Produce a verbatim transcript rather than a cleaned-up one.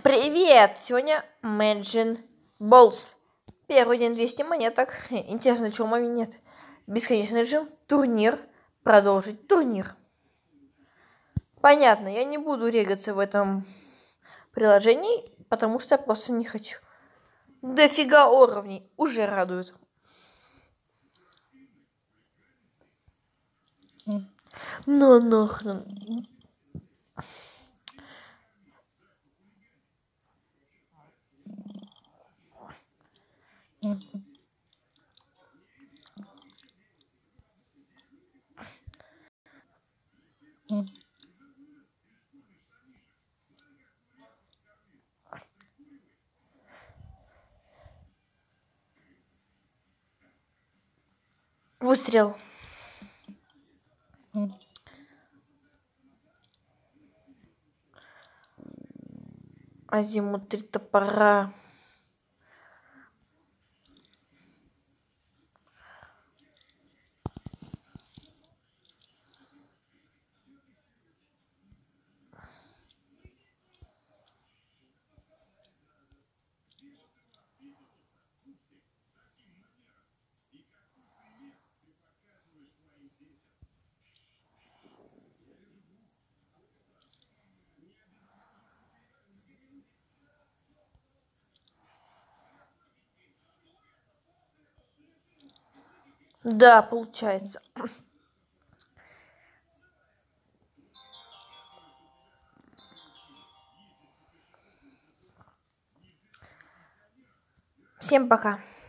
Привет! Сегодня Imagine Balls. Первый день двести монеток. Интересно, чего маме нет? Бесконечный режим. Турнир. Продолжить турнир. Понятно, я не буду регаться в этом приложении, потому что я просто не хочу. Дофига уровней. Уже радует. Ну нахрен. Выстрел. Азимут три топора. Да, получается. Всем пока.